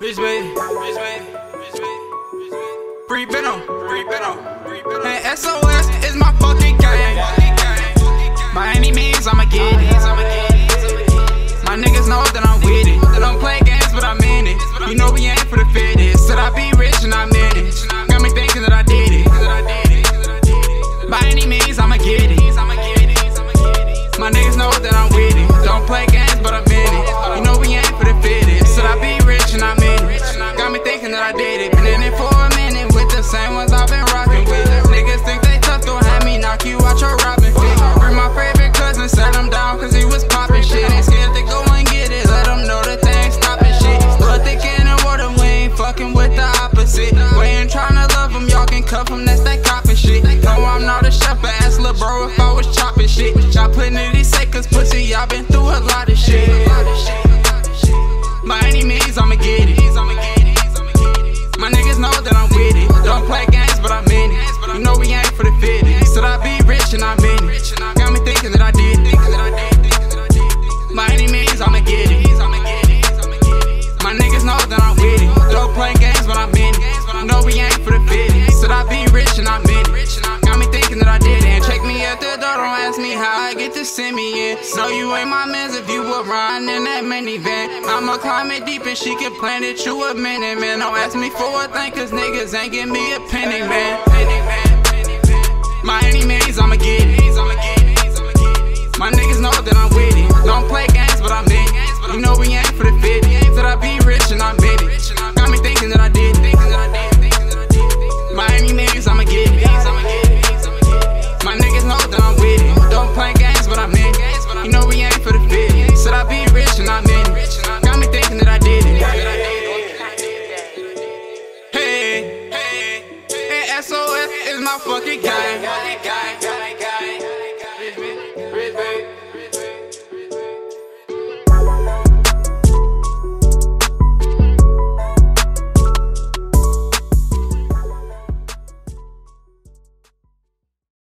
And SOS is my fucking game. By any means, I'ma get it. My niggas know that I'm with it. They don't play games, but I'm in it. You know we ain't for the fittest. Said I be rich and I'm in it. Got me thinking that I did it. By any means, I'ma get it. My niggas know that I'm with it. Don't play games, but I'm in it. You know we ain't for the fittest. Said I be rich and I'm in it. Got me thinking that I did it. Been in it for a minute with the same ones I've been rocking with. Niggas think they tough, don't have me knock you out your Robin fit. Bring my favorite cousin, set him down cause he was popping shit. Ain't scared to go and get it, let him know that they ain't stopping shit. Blood thick in the water, we ain't fucking with the opposite. We ain't tryna love him, y'all can cuff him, that's that copping shit. No, I'm not a chef, but ask lil' bro if I was chopping shit. Y'all putting it in say cause pussy, y'all been through a lot of shit. By any means, I'ma get it. My niggas know that I'm with it. Don't play games, but I'm in it. You know we ain't for the fittest. Said I be rich and I'm in it. Got me thinking that I did it. By any means, I'ma get it. My niggas know that I'm with it. Don't play games, but I'm in it. You know we ain't for the fittest. Said I be rich and I'm in it. Got me thinking that I did it. And check me at the door, don't ask me how I get to send me in. So you ain't my mans if you were riding in that minivan. I'ma climb it deep and she can plan it you a minute, man. Don't ask me for a thing cause niggas ain't give me a penny, man. By any means, I'ma get it. My niggas know that I'm with it. Don't play games, but I'm in it. You know we ain't for the fittest. Said I be rich and I'm in it. Got me thinking that I did it. By any means, I'ma get it. My niggas know that I'm with it. Don't play games, but I'm in it. You know we ain't for the fittest. Said I be rich and I'm in it. Got me thinking that I did it. Hey, SOS is my fucking game.